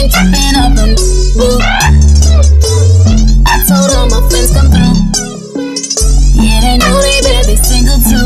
ain't tripping off the boo. I told all my friends come through. Yeah, they know they bad, they single too.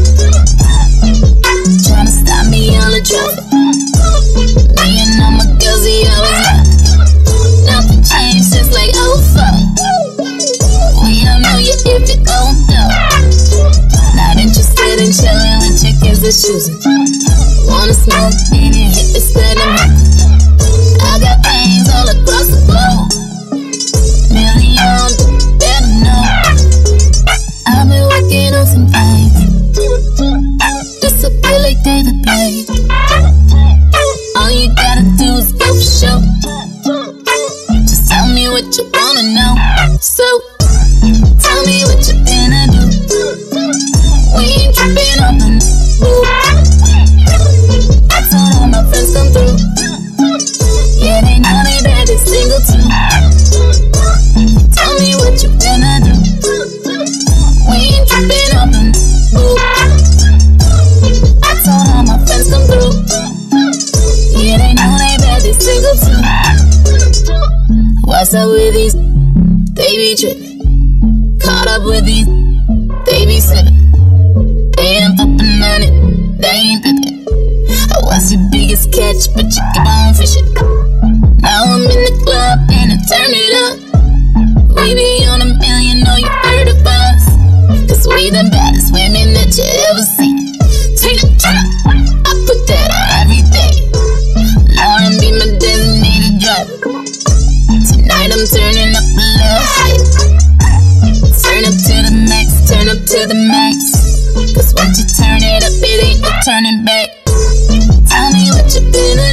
Tryna stop me on the traffic. Me and all my girls, we always got nothing changed, just like oh fuck. We don't know you if you don't know. Not interested in chilling with chickens and choosing. Wanna smoke, baby, hit the split and I got things all across the globe. Milian, better know. I've been working on some things. Disappear like day to day. All you gotta do is go for show. Just tell me what you wanna know. So, tell me what you gonna do. We ain't tripping on the boo. I told all my friends come through. Yeah, they know they bad, they single too. Tell me what you gonna do. We ain't tripping on the boo. I told all my friends come through. Yeah, they know they bad, they single too. What's up with these? They be trippin'. Caught up with these. They be sippin'. They ain't poppin' on it. They ain't pippin'. What's your biggest catch? But you keep on fishing. Now I'm in the club and I turn it up. We be on a million, know you heard of us. Cause we the baddest women that you ever seen. Tina, I put that on every day. Lauren be my designated driver. Tonight I'm turning up a little higher. Turn up to the max, turn up to the max. Cause once you turn it up, it ain't no turning back. Tell me what you been